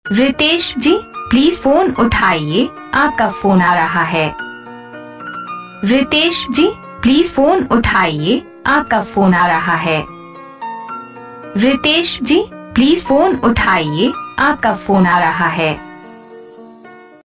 Ritesh ji please phone उठाइए, आपका phone आ रहा है। रितेश जी प्लीज फोन उठाइए, आपका फोन आ रहा है। रितेश जी प्लीज फोन उठाइए, आपका फोन आ रहा है।